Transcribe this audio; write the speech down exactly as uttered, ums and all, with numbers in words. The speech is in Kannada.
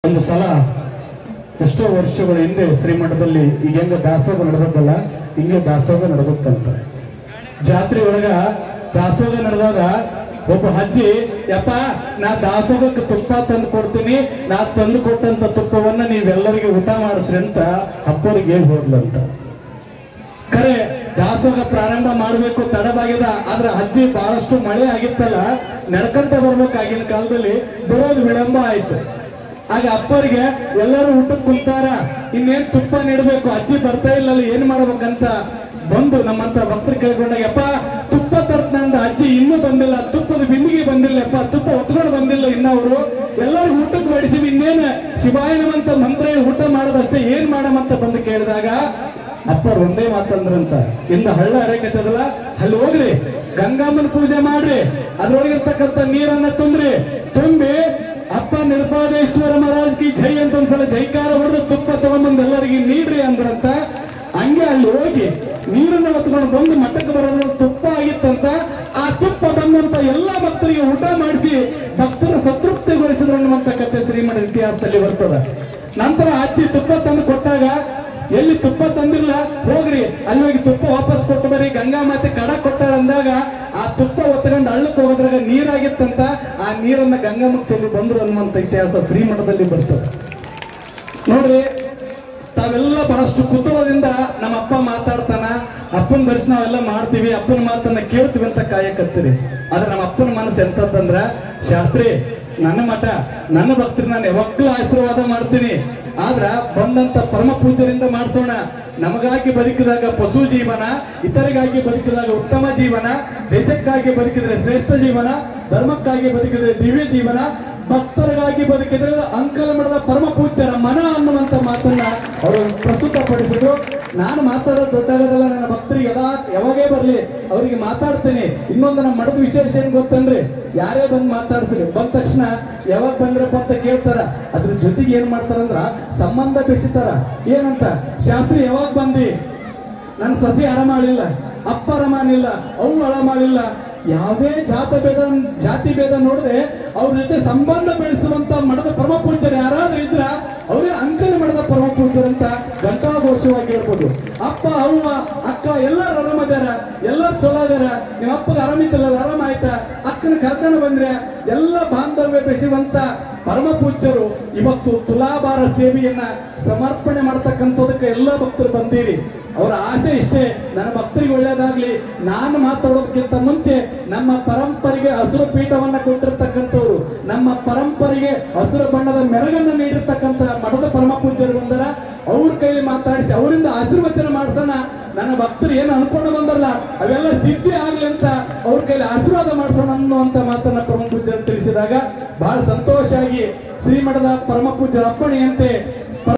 ಒಂದು ಸಲ ಎಷ್ಟೋ ವರ್ಷಗಳ ಹಿಂದೆ ಶ್ರೀಮಠದಲ್ಲಿ ಈಗ ಹೆಂಗ ದಾಸೋಹ ನಡೆದದ್ದಲ್ಲ ಹಿಂಗೆ ದಾಸೋಹ ನಡೆದತ್ತಂತ. ಜಾತ್ರೆ ಒಳಗ ದಾಸೋಹ ನಡೆದಾಗ ಒಬ್ಬ ಅಜ್ಜಿ, ಯಪ್ಪ ನಾ ದಾಸೋಹಕ್ಕೆ ತುಪ್ಪ ತಂದು ಕೊಡ್ತೀನಿ, ನಾ ತಂದು ಕೊಟ್ಟಂತ ತುಪ್ಪವನ್ನ ನೀವೆಲ್ಲರಿಗೆ ಊಟ ಮಾಡಿಸ್ರಿ ಅಂತ ಅಪ್ಪವ್ರಿಗೆ ಹೇಳಿ ಹೋಗ್ಲಂತ. ಖರೆ ದಾಸೋಹ ಪ್ರಾರಂಭ ಮಾಡಬೇಕು ತಡವಾಗಿದೆ. ಆದ್ರೆ ಅಜ್ಜಿ ಬಹಳಷ್ಟು ಮಳೆ ಆಗಿತ್ತಲ್ಲ, ನಡ್ಕಂತ ಬರ್ಬೇಕಾಗಿನ ಕಾಲದಲ್ಲಿ ಬರೋದು ವಿಳಂಬ ಆಯ್ತು. ಆಗ ಅಪ್ಪರಿಗೆ ಎಲ್ಲರೂ ಊಟಕ್ಕೆ ಕುಂತಾರ, ಇನ್ನೇನ್ ತುಪ್ಪ ನೀಡಬೇಕು, ಅಜ್ಜಿ ಬರ್ತಾ ಇಲ್ಲ, ಏನ್ ಮಾಡ್ಬೇಕಂತ ಬಂದು ನಮ್ಮಂತ ಭಕ್ತರು ಕೇಳ್ಕೊಂಡಾಗ, ಯಪ್ಪ ತುಪ್ಪ ತರ್ತಂದ ಅಜ್ಜಿ ಇನ್ನೂ ಬಂದಿಲ್ಲ, ತುಪ್ಪದ ಬಿಂದಿಗೆ ಬಂದಿಲ್ಲ, ಯಪ್ಪ ತುಪ್ಪ ಹೊತ್ಕೊಂಡು ಬಂದಿಲ್ಲ ಇನ್ನ ಅವರು, ಎಲ್ಲರೂ ಊಟಕ್ಕೆ ಬಡಿಸಿ ಇನ್ನೇನ್ ಶಿವಾಯನವಂತ ಮಂತ್ರ ಊಟ ಮಾಡೋದಷ್ಟೇ, ಏನ್ ಮಾಡಮಂತ ಬಂದು ಕೇಳಿದಾಗ ಅಪ್ಪ ಒಂದೇ ಮಾತಂದ್ರಂತ, ಇಂದ ಹಳ್ಳ ಹರಕತ್ತದಲ್ಲ ಅಲ್ಲಿ ಹೋಗ್ರಿ, ಗಂಗಾಮ್ಮನ ಪೂಜೆ ಮಾಡ್ರಿ, ಅದ್ರೊಳಗಿರ್ತಕ್ಕಂಥ ನೀರನ್ನ ತುಂಬ್ರಿ, ತುಂಬಿ ಅಪ್ಪ ನಿರ್ಪಾದೇಶ್ವರ ಮಹಾರಾಜ್ ಕಿ ಜೈ ಅಂತ ಒಂದ್ಸಲ ಜೈಕಾರ ಹೊಡೆದು ತುಪ್ಪ ತಗೊಂಡ್ಬಂದು ಎಲ್ಲರಿಗೆ ನೀಡ್ರಿ ಅಂದ್ರಂತ. ಹಂಗೆ ಅಲ್ಲಿ ಹೋಗಿ ನೀರನ್ನ ಹೊತ್ಕೊಂಡು ಬಂದು ಮಠಕ್ಕೆ ಬರೋದ್ರ ತುಪ್ಪ ಆಗಿತ್ತಂತ. ಆ ತುಪ್ಪ ಬಂದಂತ ಎಲ್ಲಾ ಭಕ್ತರಿಗೆ ಊಟ ಮಾಡಿಸಿ ಭಕ್ತರ ಸಂತೃಪ್ತಿಗೊಳಿಸಿದ್ರು ಅನ್ನುವಂತ ಕಥೆ ಶ್ರೀಮಠ ಇತಿಹಾಸದಲ್ಲಿ ಬರ್ತದ. ನಂತರ ಅಜ್ಜಿ ತುಪ್ಪ ತಂದು ಕೊಟ್ಟಾಗ, ಎಲ್ಲಿ ತುಪ್ಪ ತಂದಿಲ್ಲ ಹೋಗ್ರಿ ಅಲ್ಲಿ ಹೋಗಿ ತುಪ್ಪ ವಾಪಸ್ ಕೊಟ್ಟು ಬರ್ರಿ, ಗಂಗಾ ಮಾತೆ ಕಡ ಕೊಟ್ಟಾಳ ಅಂದಾಗ ಆ ತುಪ್ಪ ಒತ್ಕೊಂಡು ಹಳ್ಳಕ್ಕೆ ಹೋಗೋದ್ರಾಗ ನೀರಾಗಿತ್ತಂತ. ಆ ನೀರನ್ನ ಗಂಗಮ್ಮಕ್ಕೆ ಚೆಲ್ಲಿ ಬಂದ್ರು ಅನ್ನುವಂತ ಇತಿಹಾಸ ಶ್ರೀಮಠದಲ್ಲಿ ಬರ್ತದೆ ನೋಡ್ರಿ. ತಾವೆಲ್ಲ ಬಹಳಷ್ಟು ಕುತೂಹಲದಿಂದ ನಮ್ಮ ಅಪ್ಪ ಮಾತಾಡ್ತಾನ, ಅಪ್ಪನ ದರ್ಶನ ನಾವೆಲ್ಲ ಮಾಡ್ತೀವಿ, ಅಪ್ಪನ ಮಾತನ್ನ ಕೇಳ್ತೀವಿ ಅಂತ ಕಾಯಕತ್ತೀರಿ. ಆದ್ರೆ ನಮ್ಮ ಅಪ್ಪನ ಮನಸ್ಸು ಎಂತಂದ್ರ, ಶಾಸ್ತ್ರಿ ನನ್ನ ಮಠ ನನ್ನ ಭಕ್ತರು ನಾನು ಯಾವಾಗ್ಲೂ ಆಶೀರ್ವಾದ ಮಾಡ್ತೀನಿ, ಆದ್ರ ಬಂದಂತ ಪರಮ ಪೂಜ್ಯರಿಂದ ಮಾಡಿಸೋಣ. ನಮಗಾಗಿ ಬದುಕಿದಾಗ ಪಶು ಜೀವನ, ಇತರಿಗಾಗಿ ಬದುಕಿದಾಗ ಉತ್ತಮ ಜೀವನ, ದೇಶಕ್ಕಾಗಿ ಬದುಕಿದ್ರೆ ಶ್ರೇಷ್ಠ ಜೀವನ, ಧರ್ಮಕ್ಕಾಗಿ ಬದುಕಿದ್ರೆ ದಿವ್ಯ ಜೀವನ, ಭಕ್ತರಿಗಾಗಿ ಬದುಕಿದ್ರೆ ಅಂಕಲ ಮಠದ ಪರಮ ಪೂಜ್ಯರ ಮನ ಅನ್ನುವಂತ ಮಾತನ್ನ ಅವರು ಪ್ರಸ್ತುತಪಡಿಸಿದ್ರು. ನಾನು ಮಾತಾಡೋದು ದೊಡ್ಡಾಗೋದಲ್ಲ, ನನ್ನ ಭಕ್ತರಿಗೆ ಯದಾ ಯಾವಾಗೇ ಬರ್ಲಿ ಅವರಿಗೆ ಮಾತಾಡ್ತೇನೆ. ಇನ್ನೊಂದು ನಮ್ಮ ಮಠದ ವಿಶೇಷ ಏನ್ ಗೊತ್ತನ್ರಿ, ಯಾರೇ ಬಂದು ಮಾತಾಡ್ಸ್ರಿ, ಬಂದ ತಕ್ಷಣ ಯಾವಾಗ ಬಂದ್ರಪ್ಪ ಅಂತ ಕೇಳ್ತಾರ. ಅದ್ರ ಜೊತೆಗೆ ಏನ್ ಮಾಡ್ತಾರಂದ್ರ ಸಂಬಂಧ ಬೆಸಿತಾರ. ಏನಂತ, ಶಾಸ್ತ್ರಿ ಯಾವಾಗ ಬಂದಿ, ನನ್ ಸೊಸೆ ಆರಾಮಾಳಿಲ್ಲ, ಅಪ್ಪ ಆರಾಮಾನಿಲ್ಲ, ಅವು ಆರಾಮಾಳಿಲ್ಲ, ಯಾವುದೇ ಜಾತ ಭೇದ ಜಾತಿ ಭೇದ ನೋಡಿದ್ರೆ ಅವ್ರ ಜೊತೆ ಸಂಬಂಧ ಬೆಳೆಸುವಂತ ಮಠದ ಪರಮ ಪೂಜ್ಯರು ಯಾರಾದ್ರೂ ಇದ್ರ ಅವರೇ ಅಂಕನ ಮಠದ ಪರಮ ಪೂಜ್ಯರಂತ ಘಂಟಾಘೋಷವಾಗಿ ಹೇಳ್ಬೋದು. ಅಪ್ಪ ಅವ್ವ ಅಕ್ಕ ಎಲ್ಲಾರು ಆರಾಮದಾರ, ಎಲ್ಲಾರು ಚಲೋ ಅದಾರ, ನಿಮ್ಮ ಅಪ್ಪಗೆ ಆರಾಮಿತ್ತಲ್ಲ, ಆರಾಮ ಆಯ್ತಾ, ಅಕ್ಕನ ಕರ್ಕೊಂಡು ಬಂದ್ರೆ ಎಲ್ಲ ಬಾಂಧವ್ಯ ಬೆಸೆಯುವಂತ ಪರಮ ಪೂಜ್ಯರು ಇವತ್ತು ತುಲಾಭಾರ ಸೇವೆಯನ್ನ ಸಮರ್ಪಣೆ ಮಾಡ್ತಕ್ಕಂಥದಕ್ಕೆ ಎಲ್ಲ ಭಕ್ತರು ಬಂದೀರಿ. ಅವರ ಆಸೆ ಇಷ್ಟೇ, ನನ್ನ ಭಕ್ತರಿಗೆ ಒಳ್ಳೇದಾಗ್ಲಿ. ನಾನು ಮಾತಾಡೋದಕ್ಕಿಂತ ಮುಂಚೆ ನಮ್ಮ ಪರಂಪರೆಗೆ ಹಸಿರು ಪೀಠವನ್ನ ಕೊಟ್ಟಿರ್ತಕ್ಕಂಥವ್ರು, ನಮ್ಮ ಪರಂಪರೆಗೆ ಹಸಿರು ಬಣ್ಣದ ಮೆರಗನ್ನ ನೀಡಿರ್ತಕ್ಕಂಥ ಮಠದ ಪರಮ ಪೂಜ್ಯರು ಬಂದರ, ಅವ್ರ ಕೈಲಿ ಮಾತಾಡಿಸಿ ಅವರಿಂದ ಆಶೀರ್ವಚನ ಮಾಡಿಸೋಣ. ನನ್ನ ಭಕ್ತರು ಏನು ಅನ್ಕೊಂಡು ಬಂದಲ್ಲ ಅವೆಲ್ಲ ಸಿದ್ಧಿ ಆಗ್ಲಿ ಅಂತ ಅವ್ರ ಕೈಲಿ ಆಶೀರ್ವಾದ ಮಾಡಿಸೋಣ ಅನ್ನುವಂತ ಮಾತನ್ನ ಪರಮ ಪೂಜ್ಯರು ತಿಳಿಸಿದಾಗ ಬಹಳ ಸಂತೋಷ ಆಗಿ ಶ್ರೀಮಠದ ಪರಮ ಪೂಜ್ಯರ ಅಪ್ಪಣೆಯಂತೆ